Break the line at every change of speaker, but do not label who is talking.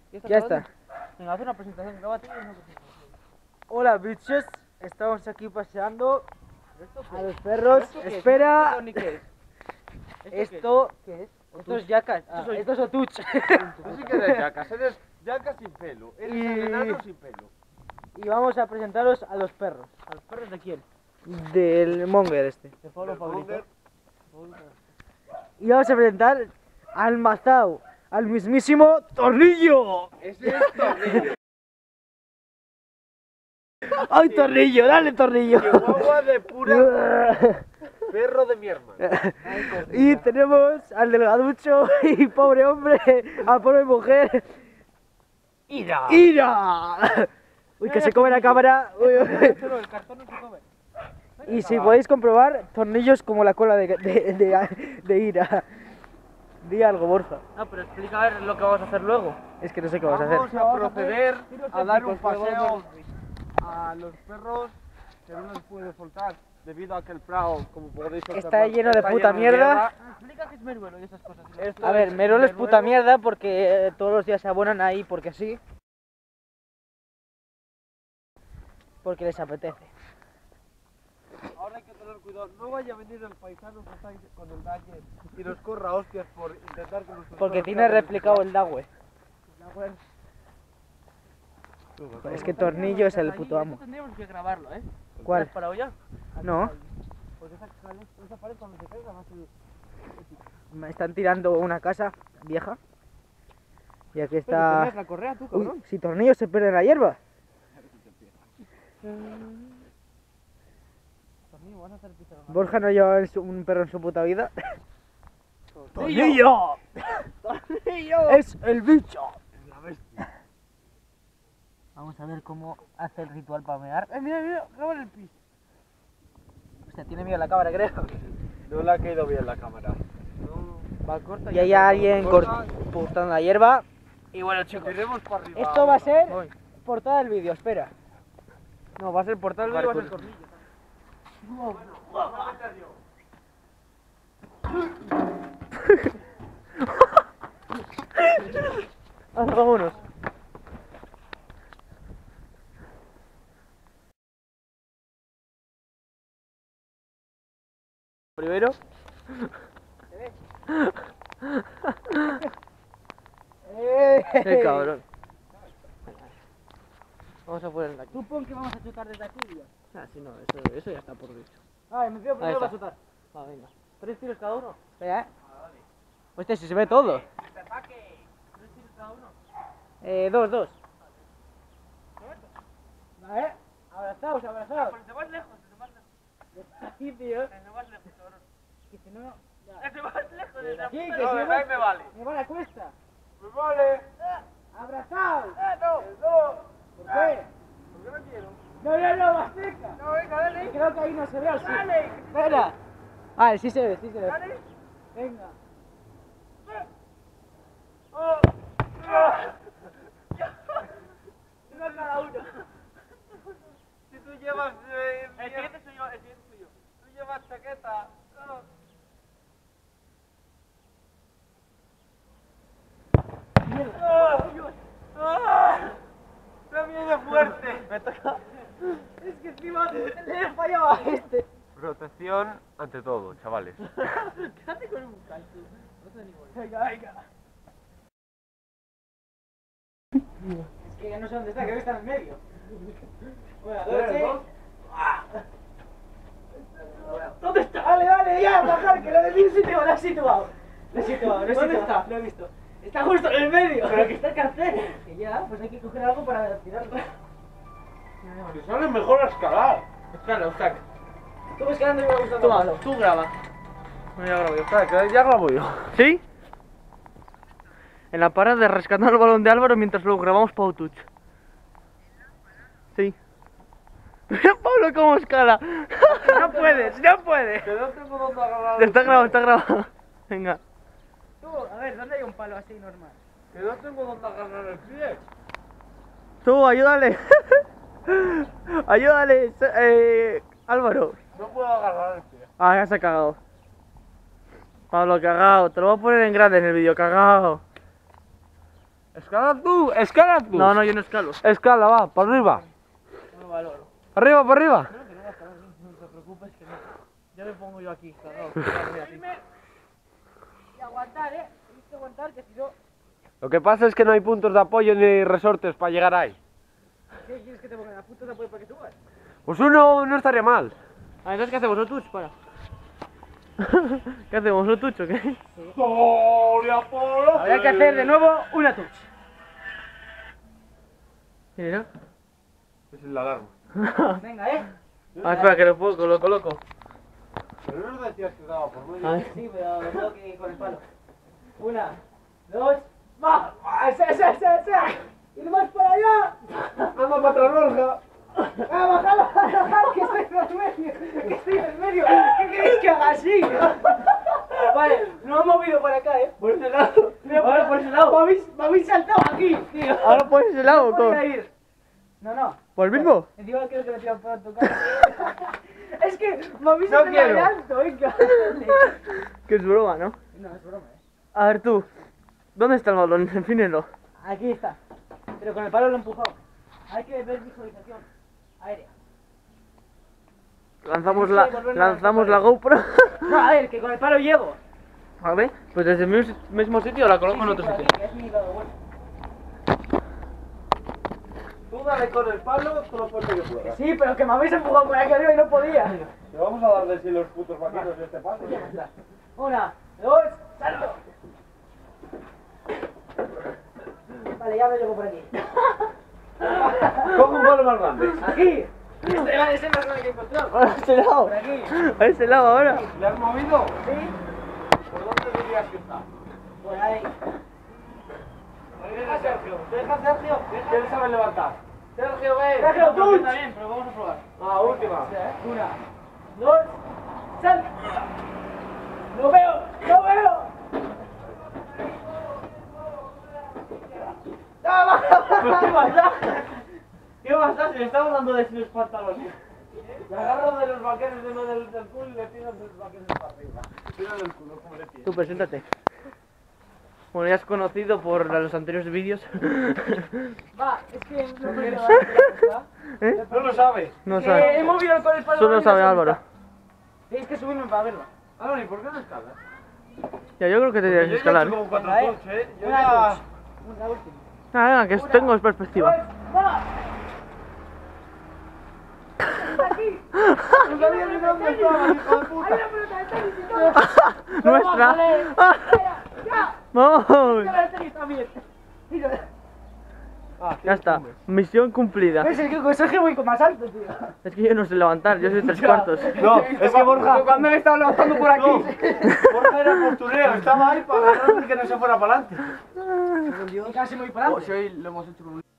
Ya está.
Venga, haz una presentación, grábate y una presentación.
Hola, bitches. Estamos aquí paseando
¿Esto
a los perros. Espera.
¿Qué es?
Esto, ¿qué es? Esto es yacas. Esto es otuch.
Tú sí que eres yacas, eres yacas sin pelo, eres
Y-
el enano sin pelo.
Y vamos a presentaros a los perros.
¿A los perros de quién?
Del monger este.
De Pablo
Del
Favorito.
Monger.
Y vamos a presentar al Mazao, al mismísimo Tornillo.
Ese es Tornillo.
¡Ay, Tornillo! ¡Dale, Tornillo!
Chihuahua de pura perro de mi hermano.
Y tenemos al delgaducho y pobre hombre, a pobre mujer.
¡Ira!
¡Ira! Uy, que se come la cámara. Uy, uy.
El cartón no se come.
Y si podéis comprobar, tornillos como la cola de Ira. Di algo, Borja.
No, pero explica a ver lo que vamos a hacer luego.
Es que no sé qué vas a hacer.
Vamos a proceder a dar un
Típicos,
paseo a los perros que no les puede soltar debido a que el prado, como podéis observar,
Está lleno de
está
puta
lleno
mierda.
Explica qué es Meruelo y esas cosas.
Esto
A ver,
es
Merol es puta
Meruelo.
mierda porque todos los días se abonan ahí porque sí. Porque les apetece.
Ahora hay que tener cuidado, no vaya a venir el paisano que está ahí con el daño y nos corra hostias por intentar que nuestros
Porque
perros
tiene
sean
replicado el Dagüe.
Tú,
Es que Tornillo es el puto amo.
Esto tendríamos que grabarlo, ¿eh?
¿Cuál?
¿Has parado ya?
No,
Porque esa pared cuando se caiga va a ser...
me están tirando una casa vieja. Y aquí está.
¿Tenías la correa tú,
Uy,
cabrón?
si Tornillo se pierde en la hierba.
Tornillo, vas a hacer pizarra.
Borja no lleva un perro en su puta vida.
¡Tornillo!
¡Tornillo! ¡Es el bicho!
la bestia.
Vamos a ver cómo hace el ritual para mear.
Mira, mira, graba en el piso.
Hostia, tiene miedo la cámara, creo.
No le ha caído bien la cámara.
Va, corta
Y hay alguien cortando la hierba. Y bueno, chicos,
Tiremos para arriba.
esto va a ser
Voy.
portada del vídeo, espera.
No, va a ser portal y va a ser tornillo.
Vámonos. Primero. ¡Eh,
cabrón. Vamos a ponerla aquí.
Tú pon que vamos a chutar desde aquí, tío.
Ah, sí, no, eso ya está por dicho.
Ay, me pido
Ahí
primero
está.
para chutar.
Va, venga. 3 tiros cada uno.
Espera, Hostia, si se ve todo.
3 tiros cada uno.
Dos. ¿Vale? Abrazaos, abrazaos.
Desde más lejos, desde más lejos.
Aquí, tío.
Desde más lejos, cabrón.
Que si no...
Desde más lejos, desde
Aquí, que
la
si
puta-
no...
ahí me vale.
Me va la cuesta.
¡Me vale!
¡Abrazaos!
¡No!
¿Por qué?
Porque no quiero.
No, más cerca.
No, venga, dale.
Creo que ahí no se ve así.
Dale.
Espera. Vale, sí se ve, sí se ve.
Dale.
Venga.
Oh.
Uno cada uno.
Si tú llevas...
El siguiente soy yo, el siguiente soy yo.
Tú llevas chaqueta. Oh. ¡Me viene fuerte!
Me toca.
Es que encima le he fallado a este.
Protección ante todo, chavales.
Quédate con un bucal, tú. No te da ni bola.
Venga. Es que ya no sé dónde está, creo que está en el medio. Bueno, dos. ¿Dónde está? Dale, ya, bajar, que lo de mí lo he situado.
¿Dónde está?
Lo he visto. Está justo en el medio.
Pero que está el cartel.
Que ya, pues hay que coger algo para tirarlo.
Te sale mejor a escalar.
Escala, saca.
Tú ves que ando y me gusta
Toma,
tomarlo.
tú graba. No, ya grabo yo.
Espera, que ya grabo yo.
¿Sí? En la parada de rescatar el balón de Álvaro mientras lo grabamos para Outuch. Sí. Mira Pablo cómo escala. No puedes, no puedes.
Que no tengo dónde agarrar.
Está grabado, está grabado. Venga.
Tú, a ver, ¿dónde hay un palo así normal?
Que no tengo dónde agarrar el pie.
Tú, ayúdale. Ayúdale, Álvaro.
No puedo agarrar el pie.
Ah, ya se ha cagado. Pablo, cagado. Te lo voy a poner en grande en el vídeo, cagado.
Escala tú, escala tú.
No, no, yo no escalo.
Escala, va, para arriba.
No valoro.
Arriba, para arriba.
Creo que no va a escalar, no te preocupes que no. Ya me pongo yo aquí, cagado.
Y aguantar, tienes que aguantar, que si no...
Lo que pasa es que no hay puntos de apoyo ni resortes para llegar ahí.
¿Qué quieres que te ponga? ¿La puta de apoyo para que subas?
Pues uno no estaría mal.
Ah, entonces ¿qué hacemos? ¿No touch? Para. ¿Qué hacemos? ¿No touch o qué?
Habría que hacer de nuevo una touch.
Mira.
Es la alarma.
Venga,
Ah, espera, que lo coloco.
Pero no decías que daba por medio.
A ver.
Sí, pero lo tengo que ir con el palo. Una, dos, ¡va! ¡Esa! ¡Ir más para allá!
¡Anda para atrás, Borja!
¡Baja! ¡Que estoy en el medio! ¿Qué queréis que haga así? Vale, nos hemos movido para acá,
Por ese lado. Ahora por ese lado.
Me habéis saltado aquí, tío.
Ahora por ese lado,
No
¿cómo?
podía ir. No.
¿Por el mismo?
Encima creo que lo tiran para tocar. Es que me habéis
No quiero.
adelantado, venga.
Que es broma, ¿no?
No, es broma,
A ver tú. ¿Dónde está el balón? Enfínenlo.
Aquí está. Pero con el palo lo he empujado. Hay que ver visualización aérea.
Lanzamos la GoPro.
No, a ver, que con el palo llego.
A ver, pues desde el mismo sitio la coloco en otro
por
sitio.
aquí, que es mi lado bueno.
Tú dale con el palo, todo lo fuerte que puedas.
Sí, pero que me habéis empujado por aquí arriba y no podía.
Te vamos a dar de sí los putos vaqueros de este paso.
Una, dos, salto. Vale, ya me llevo por aquí.
Coge un palo más grande.
Aquí. Ese no es el que he encontrado.
A ese lado.
Por aquí.
A ese lado ahora.
¿Le has movido?
Sí.
¿Por dónde dirías que está?
Por ahí.
Deja Sergio. ¿Quién sabe levantar? Sergio, ven.
Sergio, tú.
Está bien, pero vamos a probar.
Ah, última.
Una, dos, salto. ¡No veo!
¿Qué pasa? ¿Qué pasa? Si le estamos dando de los pantalones.
Le agarro de los vaqueros de uno del culo y le tiro de los vaqueros para arriba. Tiro del culo, como le tiro.
Tú, preséntate. Bueno, ya has conocido por los anteriores vídeos.
Va, es que no me lo
¿Eh?
No lo sabe.
No
He
sabe.
movido con el palo.
Solo sabe Álvaro.
Tienes que subirme para verlo.
Álvaro, ¿y por qué no escalas?
Ya, yo creo que tendrías
Yo
que
ya he
escalar.
hecho como 4
Venga,
touch, Yo
Una
ya...
touch. Una última.
Ah, venga, que tengo perspectiva.
¡Va! ¡Aquí!
No sabía ni dónde estaba, hijo de puta.
¡Hay una pelota de tenis y todo!
¡Nuestra!
¡Vale! ¡Ya!
¡Vamos!
¡Ya la tenis también! Mira.
Ya está. Misión cumplida.
Es el que con Sergio voy con más alto, tío.
Es que yo no sé levantar, yo soy 3/4.
No, es que Borja...
Cuando me estaba levantando por aquí.
Borja era postureo, estaba ahí para agarrar y que no se fuera para adelante.
Y casi me voy para adelante.
hoy lo hemos hecho con un...